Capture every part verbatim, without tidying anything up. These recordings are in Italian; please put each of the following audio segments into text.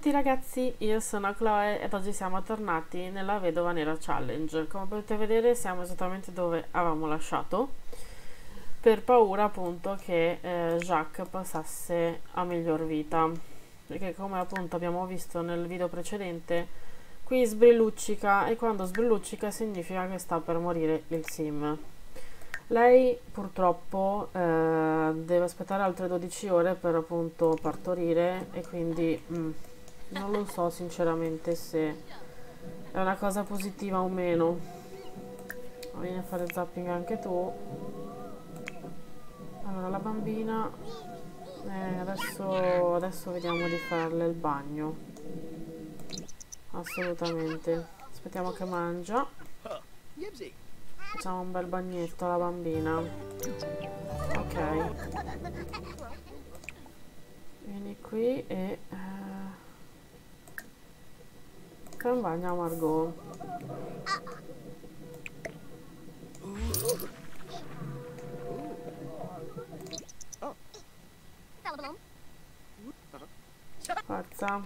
tutti ragazzi, io sono Chloe ed oggi siamo tornati nella Vedova Nera Challenge. Come potete vedere siamo esattamente dove avevamo lasciato, per paura appunto che eh, Jacques passasse a miglior vita, perché come appunto abbiamo visto nel video precedente, qui sbrilluccica e quando sbrilluccica significa che sta per morire il sim. Lei purtroppo eh, deve aspettare altre dodici ore per appunto partorire e quindi mm, non lo so sinceramente se è una cosa positiva o meno. Vieni a fare zapping anche tu. Allora la bambina eh, adesso, adesso vediamo di farle il bagno, assolutamente. Aspettiamo che mangia, facciamo un bel bagnetto alla bambina. Ok, vieni qui e eh, fai un bagno a Margot. Forza.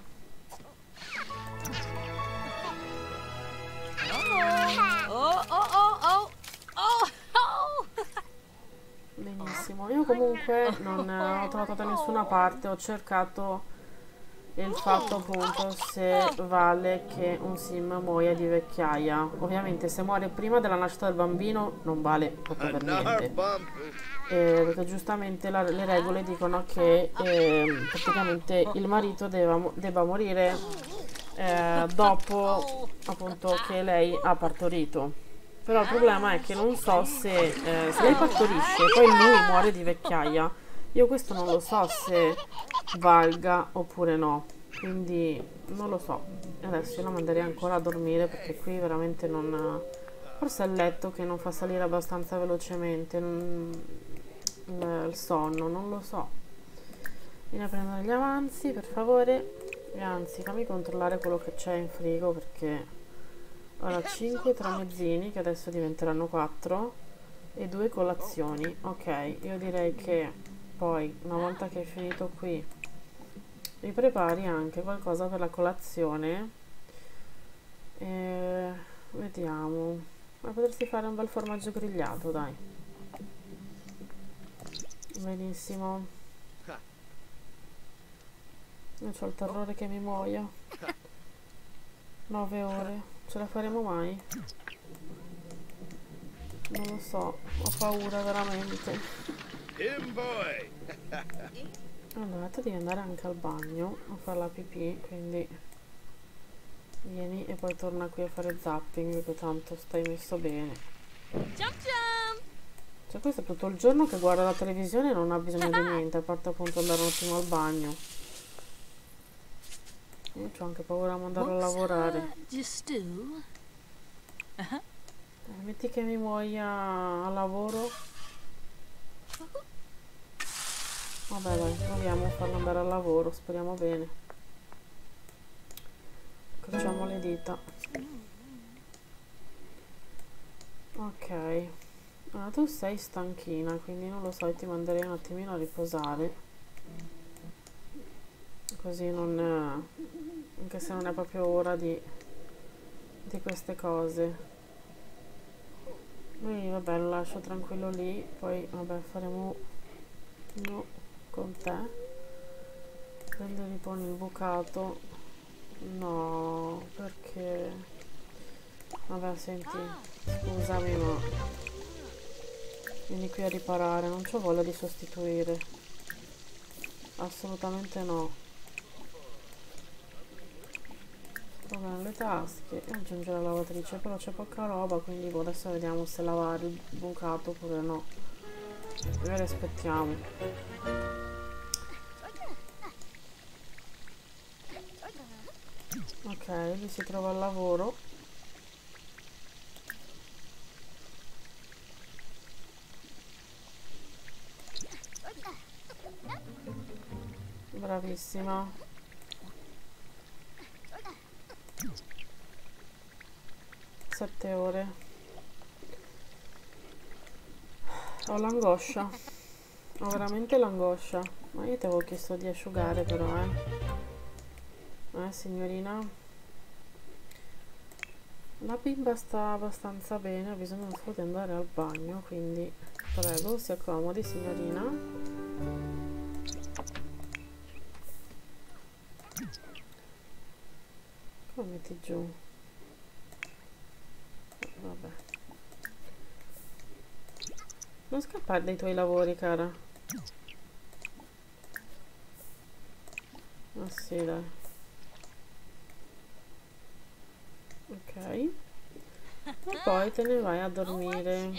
Oh, oh, oh, oh, oh, oh. Benissimo, io comunque non ho trovato da nessuna parte, ho cercato il fatto appunto se vale che un sim muoia di vecchiaia. Ovviamente se muore prima della nascita del bambino non vale proprio per niente, eh, perché giustamente la, le regole dicono che eh, praticamente il marito debba, debba morire eh, dopo appunto che lei ha partorito. Però il problema è che non so se, eh, se lei partorisce e poi lui muore di vecchiaia, io questo non lo so se valga oppure no, quindi non lo so. Adesso io la manderei ancora a dormire perché qui veramente non... forse è il letto che non fa salire abbastanza velocemente non... il, il sonno, non lo so. Vieni a prendere gli avanzi per favore, e anzi fammi controllare quello che c'è in frigo perché... Ora cinque tramezzini che adesso diventeranno quattro e due colazioni. Ok, io direi che poi una volta che hai finito qui mi prepari anche qualcosa per la colazione. E vediamo, ma potresti fare un bel formaggio grigliato, dai. Benissimo. Io ho il terrore che mi muoia. nove ore. Ce la faremo mai? Non lo so, ho paura veramente. Allora, tu devi andare anche al bagno a fare la pipì, quindi vieni e poi torna qui a fare zapping, perché tanto stai messo bene. Cioè questo è tutto il giorno che guarda la televisione e non ha bisogno di niente, a parte appunto andare un attimo al bagno. Io ho anche paura di mandarlo a lavorare. Eh, metti che mi muoia a lavoro. Vabbè dai, proviamo a farlo andare al lavoro, speriamo bene. Crociamo le dita. Ok. Allora, tu sei stanchina, quindi non lo so, ti manderei un attimino a riposare. Così non... anche se non è proprio ora di, di queste cose. Lui vabbè lo lascio tranquillo lì, poi vabbè faremo no con te. Prendi e riponi il bucato. No, perché vabbè senti, scusami ma vieni qui a riparare, non c'ho voglia di sostituire, assolutamente no. Vabbè, le tasche e aggiungere la lavatrice, però c'è poca roba, quindi boh, adesso vediamo se lavare il bucato oppure no. Magari aspettiamo. Ok, lui si trova al lavoro. Bravissima. Sette ore. Ho l'angoscia. Ho veramente l'angoscia. Ma io ti avevo chiesto di asciugare però, eh. Eh, signorina? La bimba sta abbastanza bene, ha bisogno solo di andare al bagno, quindi prego, si accomodi, signorina. Come metti giù? Vabbè. Non scappare dai tuoi lavori, cara. Ah sì, dai. Ok. E poi te ne vai a dormire.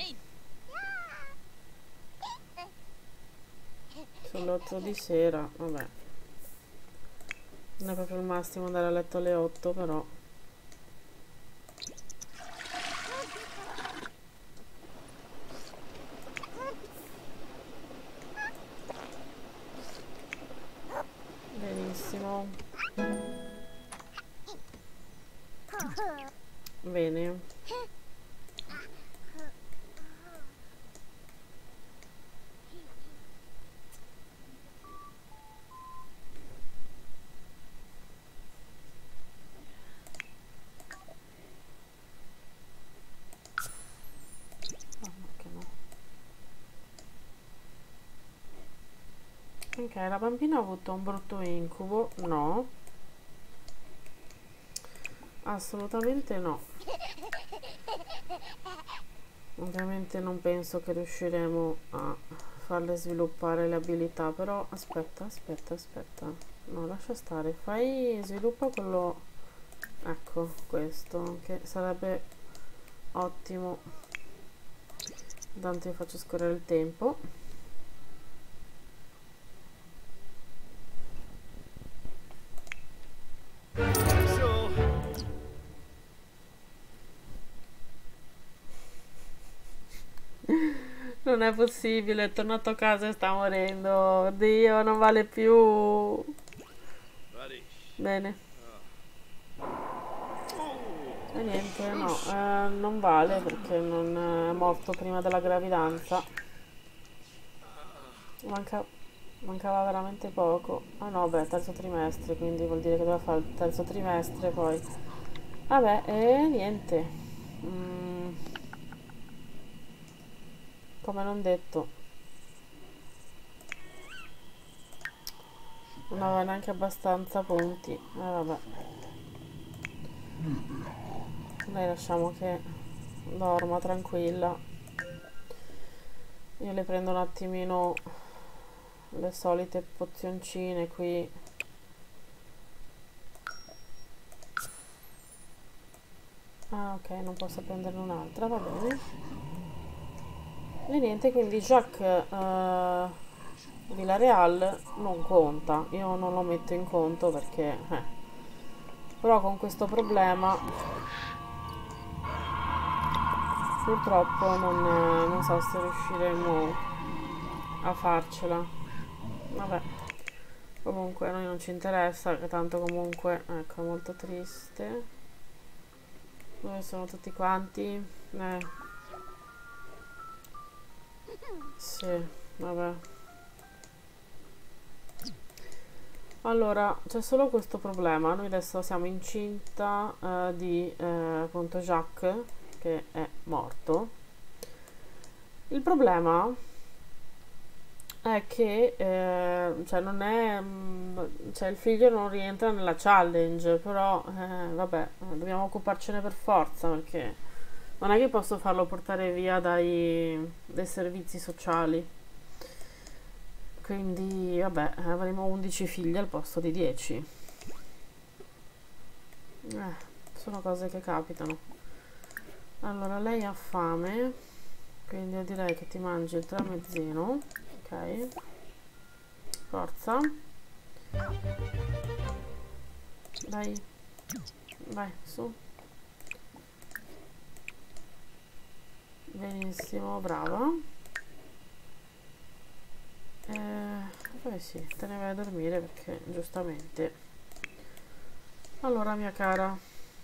Sono le otto di sera, vabbè. Non è proprio il massimo andare a letto alle otto, però. Benissimo. Bene. Ok, la bambina ha avuto un brutto incubo? No. Assolutamente no. Ovviamente non penso che riusciremo a farle sviluppare le abilità, però aspetta, aspetta, aspetta. No, lascia stare. Fai, sviluppa quello, ecco, questo, che sarebbe ottimo. Intanto io faccio scorrere il tempo. Non è possibile, è tornato a casa e sta morendo. Oddio, non vale più. Bene. E niente, no, eh, non vale perché non è morto prima della gravidanza. Manca, mancava veramente poco. Ah no, beh, terzo trimestre, quindi vuol dire che doveva fare il terzo trimestre poi. Vabbè, e niente. Mm, come non detto. Non aveva neanche abbastanza punti. Eh vabbè. Dai, lasciamo che dorma tranquilla. Io le prendo un attimino le solite pozioncine qui. Ah ok, non posso prenderne un'altra, va bene. E niente, quindi Jacques uh, Villarreal non conta. Io non lo metto in conto perché... Eh. Però con questo problema purtroppo non, eh, non so se riusciremo a farcela. Vabbè, comunque a noi non ci interessa, che tanto comunque, ecco, è molto triste. Dove sono tutti quanti? Eh. Sì, vabbè. Allora, c'è solo questo problema. Noi adesso siamo incinta eh, di eh, appunto Jacques, che è morto. Il problema è che eh, cioè non è mh, cioè il figlio non rientra nella challenge, però eh, vabbè, dobbiamo occuparcene per forza perché non è che posso farlo portare via dai, dai servizi sociali. Quindi vabbè, avremo undici figli al posto di dieci. Eh, sono cose che capitano. Allora, lei ha fame, quindi io direi che ti mangi il tramezzino. Ok, forza, dai, vai, su. Benissimo, brava. Eh, poi sì, te ne vai a dormire perché giustamente. Allora, mia cara,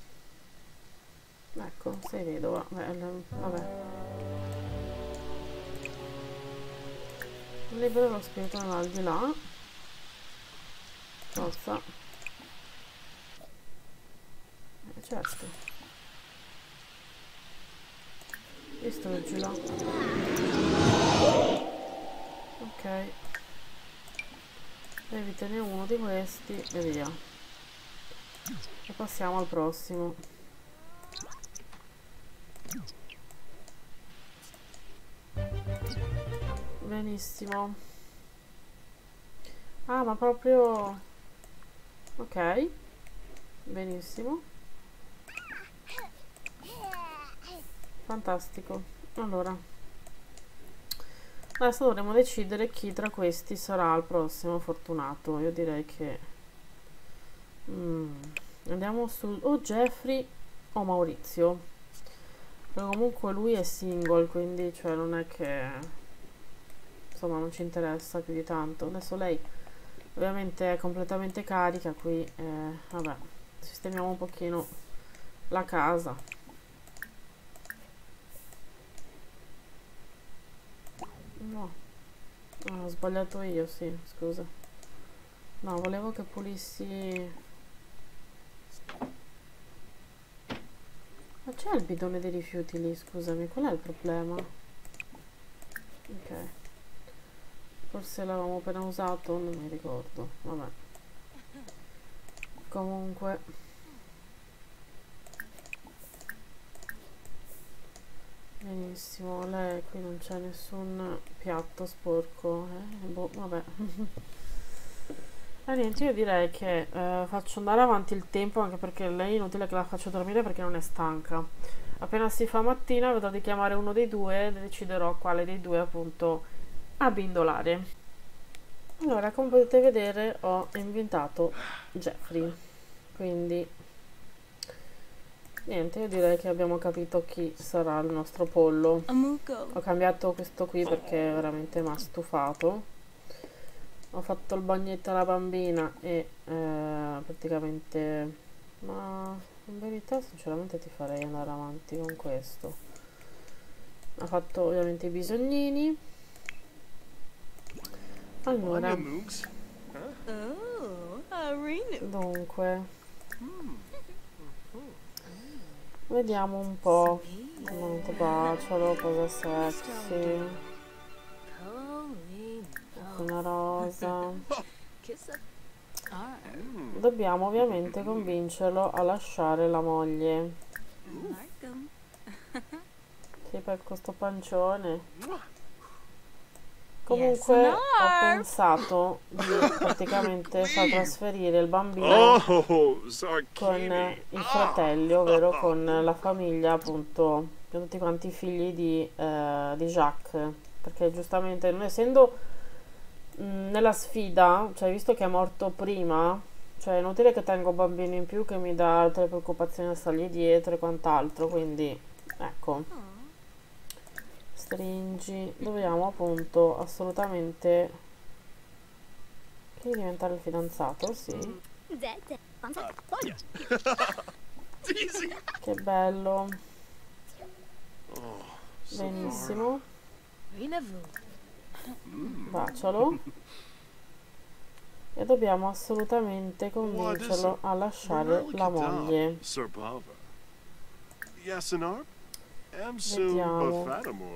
ecco, sei vedova. Beh, vabbè. Libero lo spirito nell'aldilà. Forza. certo. Distruggilo. Ok. Evitene uno di questi e via. E passiamo al prossimo. Benissimo. Ah, ma proprio... Ok. Benissimo. Fantastico. Allora. Adesso dovremo decidere chi tra questi sarà il prossimo fortunato. Io direi che... Mm, andiamo su... o Jeffrey o Maurizio. Però comunque lui è single, quindi cioè non è che... insomma non ci interessa più di tanto. Adesso lei ovviamente è completamente carica qui. Eh, vabbè, sistemiamo un pochino la casa. No, ah, ho sbagliato io, sì, scusa. No, volevo che pulissi... Ma c'è il bidone dei rifiuti lì, scusami, qual è il problema? Ok. Forse l'avevamo appena usato, non mi ricordo, vabbè. Comunque... benissimo, lei qui non c'è nessun piatto sporco, eh? Boh, vabbè. E niente, io direi che eh, faccio andare avanti il tempo, anche perché lei è inutile che la faccio dormire perché non è stanca. Appena si fa mattina vedrò di chiamare uno dei due e deciderò quale dei due appunto abbindolare. Allora, come potete vedere ho inventato Jeffrey, quindi niente, io direi che abbiamo capito chi sarà il nostro pollo. Ho cambiato questo qui perché veramente mi ha stufato. Ho fatto il bagnetto alla bambina e eh, praticamente, ma in verità sinceramente ti farei andare avanti con questo. Ha fatto ovviamente i bisognini. Allora, dunque, vediamo un po'. Molto bacialo, cosa sexy. Una rosa. Dobbiamo ovviamente convincerlo a lasciare la moglie. Sì, per questo pancione. Comunque ho pensato di praticamente far trasferire il bambino con i fratelli, ovvero con la famiglia, appunto, con tutti quanti i figli di, eh, di Jacques, perché giustamente non essendo mh, nella sfida, cioè visto che è morto prima, cioè è inutile che tengo un bambino in più che mi dà altre preoccupazioni a stargli dietro e quant'altro, quindi ecco. Stringi, dobbiamo appunto assolutamente che diventare il fidanzato, sì. Che bello. Benissimo. Bacialo. E dobbiamo assolutamente convincerlo a lasciare la moglie. Vediamo.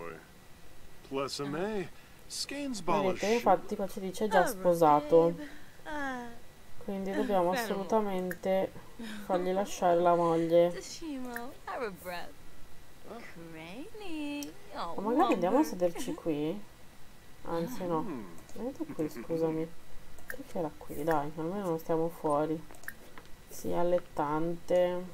Vedete, infatti qua ci dice già sposato, quindi dobbiamo assolutamente fargli lasciare la moglie. Ma magari andiamo a sederci qui. Anzi no, venite qui, scusami. Che era qui, dai, almeno non stiamo fuori. Sì, allettante.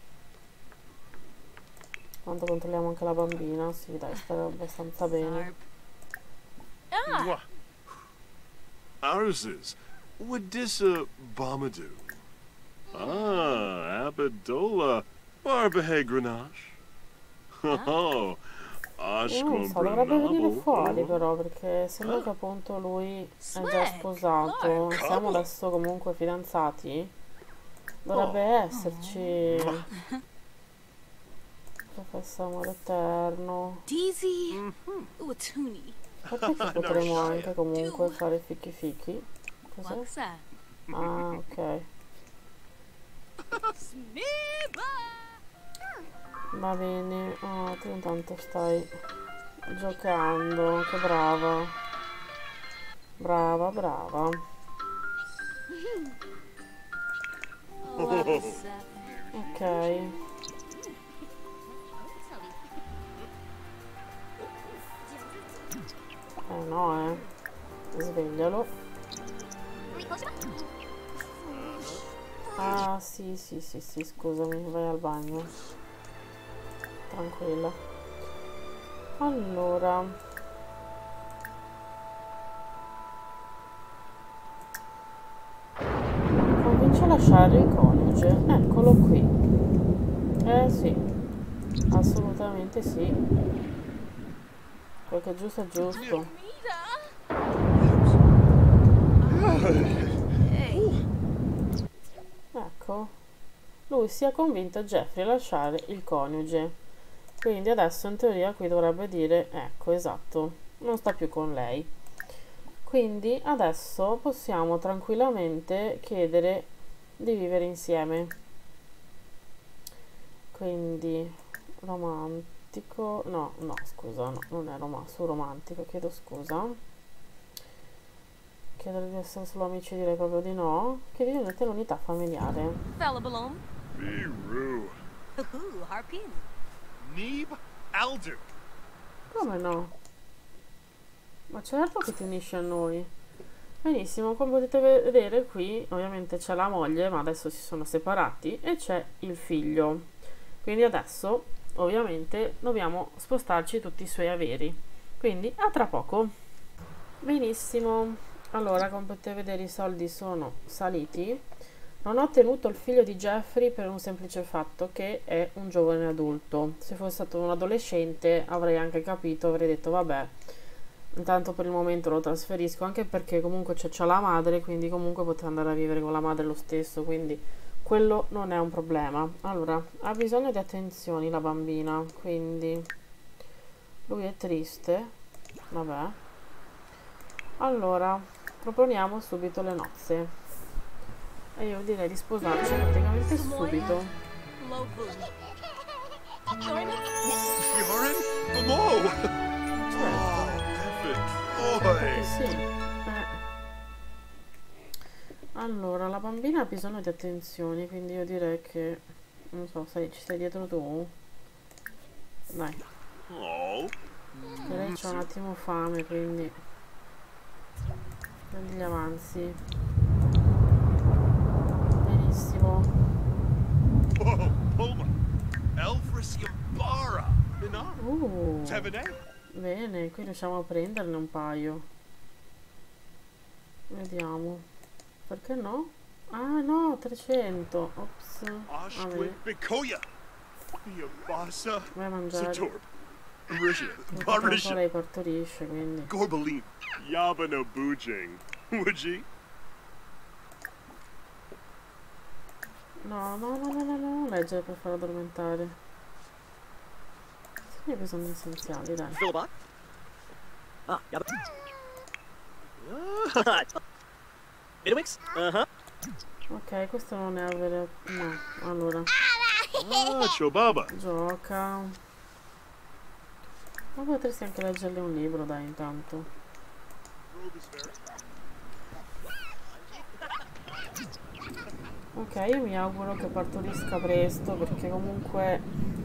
Quando controlliamo anche la bambina, sì, dai, sta abbastanza bene. Ah. Ours is Wadissa Bomadoo. Ah, Abadola Barbahe Grenache. Oh, Io non so, dovrebbe venire fuori però, perché sembra che appunto lui è già sposato. Siamo adesso comunque fidanzati. Dovrebbe esserci professa amore eterno. Sapete che potremo anche comunque fare fichi fichi? Cos'è? Ah, ok. Va bene. Oh, tu intanto stai giocando. Che brava. Brava, brava. Ok. Eh no, eh. Sveglialo. Ah, sì, sì, sì, sì, scusami, vai al bagno. Tranquilla. Allora. Convince a lasciare il coniuge. Eccolo qui. Eh sì. Assolutamente sì. Quel che è giusto è giusto. Ecco, lui si è convinto Jeffrey a lasciare il coniuge, quindi adesso in teoria qui dovrebbe dire, ecco, esatto, non sta più con lei. Quindi adesso possiamo tranquillamente chiedere di vivere insieme. Quindi romantico, no, no, scusa, no, non è rom- su romantico, chiedo scusa. Chiedere di essere solo amici, direi proprio di no. Che vi unite l'unità familiare. Falabalom. Biru. Hoo harpin. Neeb Aldu. Come no? Ma certo che ti unisci a noi. Benissimo, come potete vedere qui ovviamente c'è la moglie, ma adesso si sono separati, e c'è il figlio. Quindi adesso ovviamente dobbiamo spostarci tutti i suoi averi. Quindi a tra poco. Benissimo. Allora, come potete vedere i soldi sono saliti. Non ho tenuto il figlio di Jeffrey per un semplice fatto che è un giovane adulto. Se fosse stato un adolescente avrei anche capito, avrei detto vabbè, intanto per il momento lo trasferisco, anche perché comunque c'è la madre, quindi comunque potrà andare a vivere con la madre lo stesso, quindi quello non è un problema. Allora, ha bisogno di attenzioni la bambina, quindi lui è triste, vabbè. Allora, proponiamo subito le nozze e io direi di sposarci praticamente subito. Yorin? Hello! Certo. Boy! Sì. Eh. Allora, la bambina ha bisogno di attenzioni, quindi io direi che, non so, sei, ci sei dietro tu? Dai. Oh. Che lei c'ha un attimo fame, quindi prendi gli avanzi. Benissimo. Oh, Poma. Elfris Yambara. Enough. Uh, Tevene. bene, qui riusciamo a prenderne un paio. Vediamo. Perché no? Ah no, trecento. Ops. Vabbè, Ashwin Bikoya. Yabasa. vai a mangiare. Satorb. Risha. Intanto un po' Barisha. lei partorisce, quindi. Gorbaline. Yabana Bujing. Would ye? No, no, no, no, no, no, leggere per far addormentare. Sì, bisogni essenziali, dai. Philibot? Ah, yeah. Midwix? Uh-huh. Ok, questo non è avere... No, allora. Ah, Chobaba. Gioca. Ma potresti anche leggerle un libro, dai, intanto. Ok, io mi auguro che partorisca presto, perché comunque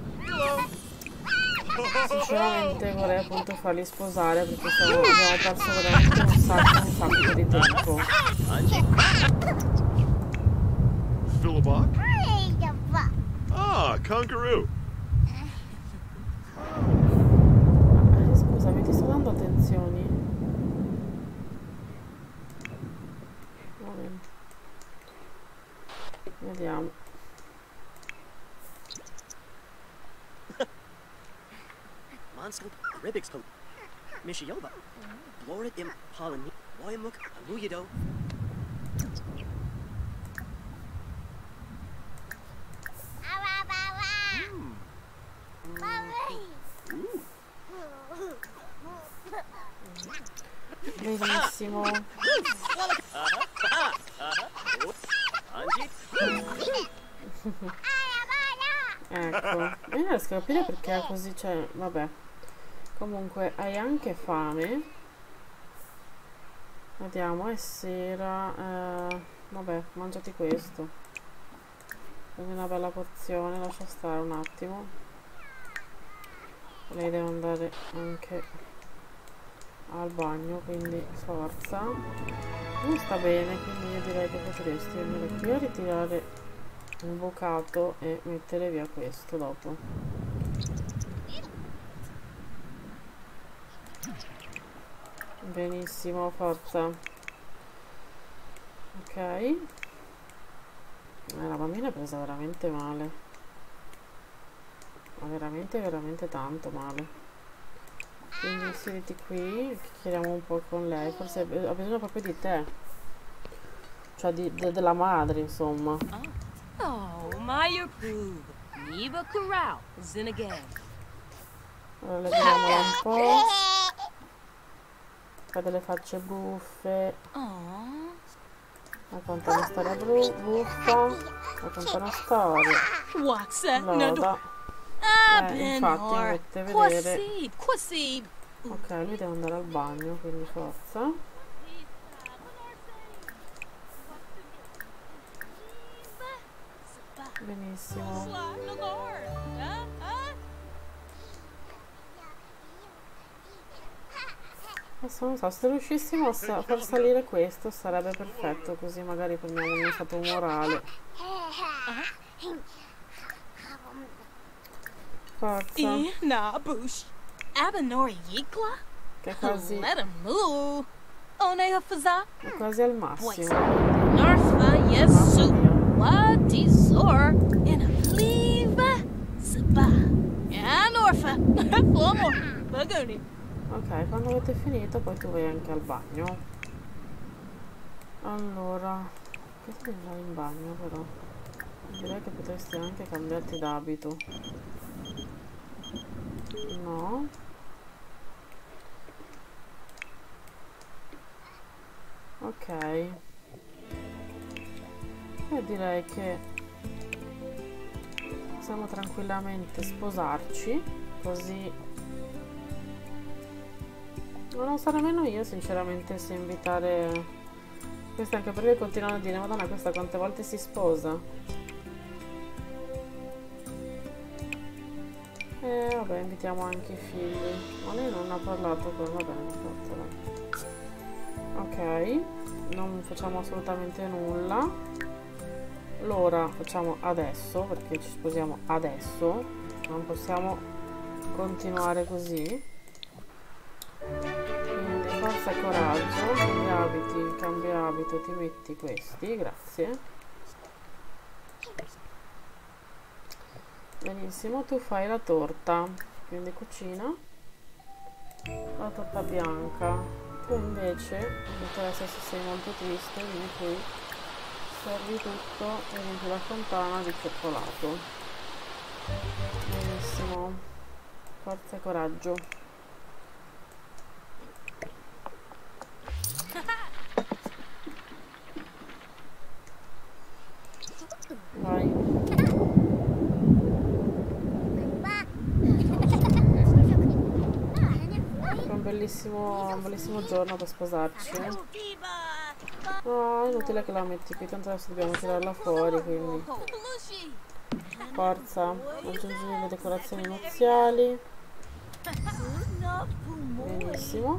sinceramente vorrei appunto farli sposare, perché siamo, abbiamo perso veramente un sacco, un sacco di tempo. Philibot? Ah, Conqueroo. Eh, scusami, ti sto dando attenzioni. Va bene. Vediamo. Monster Ribix Pope. Mishiyoba. Blorid im Polyn. Wayamuk Amuyido. Benissimo. non riesco a capire perché è così, cioè, vabbè. Comunque, hai anche fame. Vediamo, è sera. Eh, vabbè, mangiati questo. Prendi una bella porzione, lascia stare un attimo. Lei deve andare anche al bagno, quindi forza. Non sta bene, quindi io direi che potresti venire qui a ritirare il bucato e mettere via questo dopo. Benissimo, forza. Ok. Eh, la bambina è presa veramente male. Ma veramente, veramente tanto male. Quindi siediti qui, chiediamo un po' con lei. Forse ha bisogno proprio di te. Cioè di, de, della madre, insomma. Oh, my poo. Niba Corral, in again. Allora leviamola un po'. Fa delle facce buffe. Racconta una storia buffa. Racconta una storia. What's that? Loda. Eh, infatti mette a vedere. Ok, lui deve andare al bagno, quindi forza. Benissimo. Adesso non so, se riuscissimo a sa far salire questo sarebbe perfetto, così magari prendiamo uno stato morale. Forza. Che è quasi, è quasi al massimo. Narfa, yes, soup. What desor in a leave. Saba. Yeah, Norfa. Flomo. Bagoni. Ok, quando avete finito poi tu vai anche al bagno. Allora, che devi andare in bagno però? Direi che potresti anche cambiarti d'abito. No. Ok. Io direi che possiamo tranquillamente sposarci, così. Ma non so nemmeno io sinceramente se invitare. Questo anche perché continuano a dire Madonna, questa quante volte si sposa. E vabbè, invitiamo anche i figli. Ma lei non ha parlato con. Va bene, forza. Ok, non facciamo assolutamente nulla. Allora facciamo adesso, perché ci sposiamo adesso. Non possiamo continuare così. Quindi forza e coraggio. Cambia abiti, cambia abito, ti metti questi, grazie. Benissimo, tu fai la torta, quindi cucina la torta bianca. Tu invece, adesso se sei molto triste, vieni qui, servi tutto e riempi la fontana di cioccolato. Benissimo, forza e coraggio. Vai. Un bellissimo, un bellissimo giorno per sposarci. No, è inutile che la metti qui, tanto adesso dobbiamo tirarla fuori, quindi forza, aggiungi le decorazioni nuziali. Benissimo.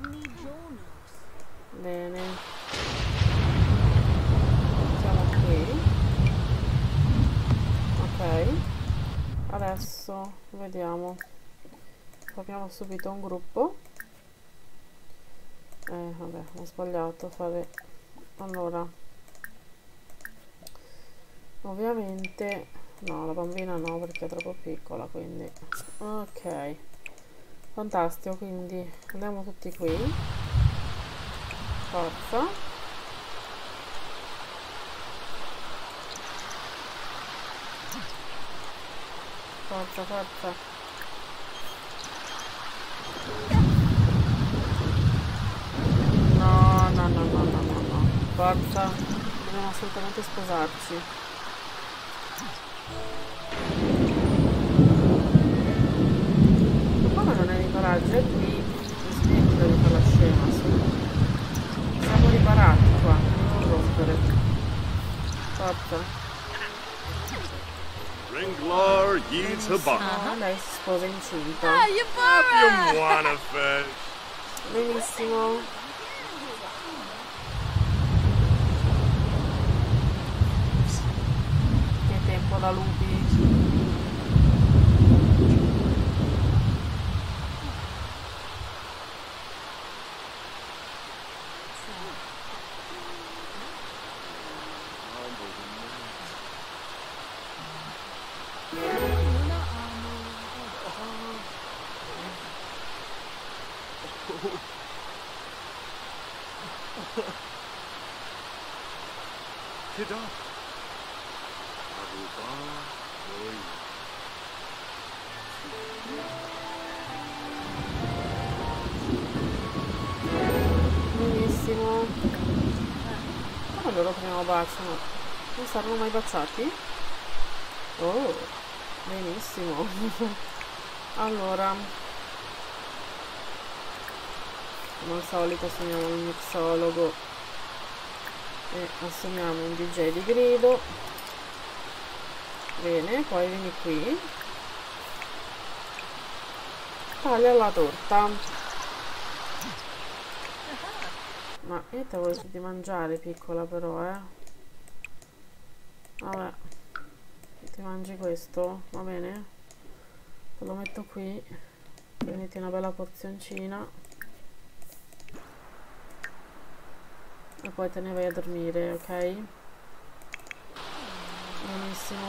Bene. Siamo qui. Ok. Adesso vediamo. Proviamo subito un gruppo. Eh, vabbè, ho sbagliato a fare. Allora, ovviamente no, la bambina no, perché è troppo piccola, quindi ok, fantastico. Quindi andiamo tutti qui, forza, forza, forza. No, no, no, no, no, no, no. Forza, dobbiamo assolutamente sposarci. garage è qui, mi smetto di fare la scema, sì. Siamo riparati qua, non rompere. Forza. Ringlar Yeats Habar. Ah, lei si sposa incinta. Ah, you bought You wanna fish? Benissimo. Che tempo da lupi. Kida. Aruba. Oi. Benissimo. Ma loro prima baciano. Non saranno mai baciati? Oh, benissimo. Allora, come al solito assegniamo il mixologo e assegniamo un D J di grido. Bene, poi vieni qui, taglia la torta. Ma io te voglio di mangiare, piccola, però, eh. Vabbè, ti mangi questo, va bene? Te lo metto qui, prenditi una bella porzioncina e poi te ne vai a dormire, ok? Benissimo.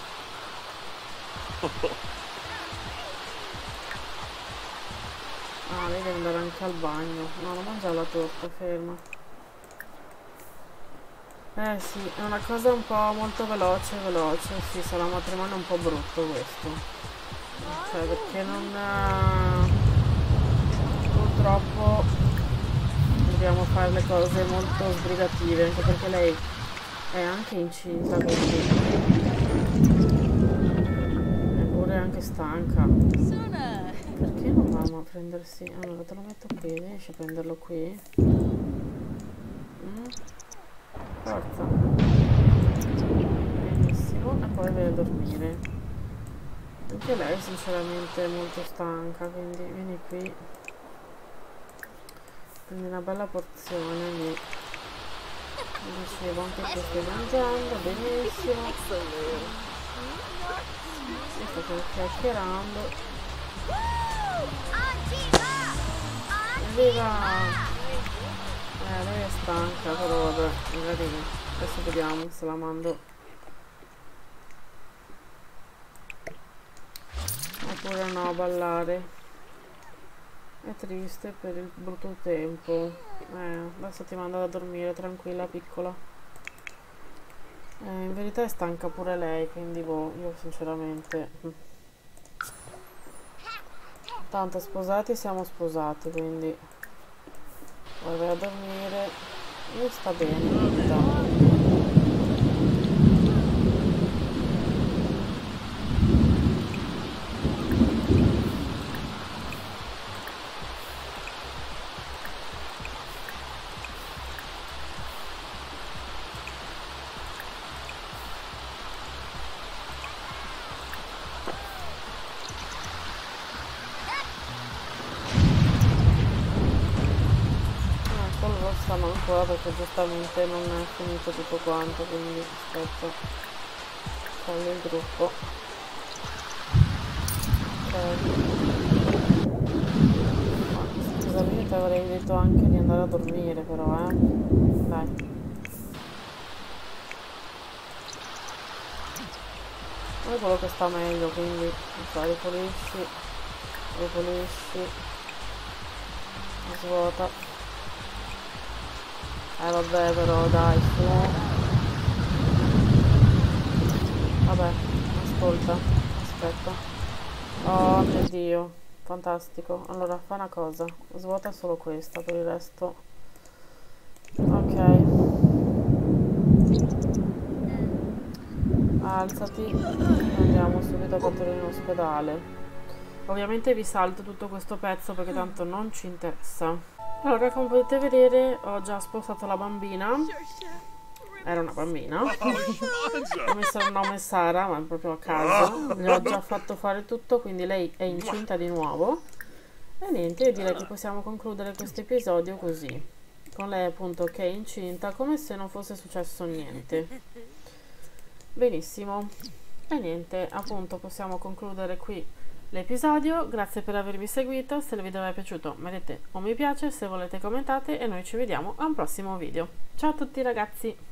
Ah, lei deve andare anche al bagno. No, non mangia la torta, ferma. Eh sì, è una cosa un po' molto veloce, veloce. Sì, sarà un matrimonio un po' brutto questo. Cioè, perché non... purtroppo dobbiamo fare le cose molto sbrigative, anche perché lei è anche incinta, quindi... è pure anche stanca. Perché non vanno a prendersi... Allora, te lo metto qui, riesci a prenderlo qui? Mm. Forza. Benissimo, e poi vai a dormire. Anche lei sinceramente è molto stanca, quindi vieni qui. Prendi una bella porzione lì. Dicevo anche che stai mangiando, benissimo. Si sta chiacchierando. Evviva! Eh, lei è stanca, però vabbè, magari adesso vediamo se la mando. Oppure no, a ballare. È triste per il brutto tempo. Eh, adesso ti mando a dormire, tranquilla, piccola. Eh, in verità è stanca pure lei, quindi boh, io sinceramente... Tanto sposati siamo sposati, quindi... Poi vai a dormire. Io sta bene, dai. Stanno ancora perché giustamente non è finito tutto quanto, quindi aspetta, togli il gruppo. Ok. Scusami, io ti avrei detto anche di andare a dormire, però, eh. Dai. È quello che sta meglio, quindi so, ripulisci, ripulisci, svuota. Eh vabbè, però dai, su. Vabbè, ascolta, aspetta. Oh mio Dio, fantastico. Allora, fa una cosa, svuota solo questa, per il resto... Ok. Alzati, andiamo subito a portare in ospedale. Ovviamente vi salto tutto questo pezzo perché tanto non ci interessa. Allora, come potete vedere, ho già spostato la bambina. Era una bambina. Ho messo il nome Sara, ma proprio a caso. Le ho già fatto fare tutto, quindi lei è incinta di nuovo. E niente, io direi che possiamo concludere questo episodio così, con lei appunto che è incinta, come se non fosse successo niente. Benissimo. E niente, appunto possiamo concludere qui l'episodio. Grazie per avermi seguito. Se il video vi è piaciuto mettete un mi piace, se volete commentate e noi ci vediamo a un prossimo video. Ciao a tutti ragazzi.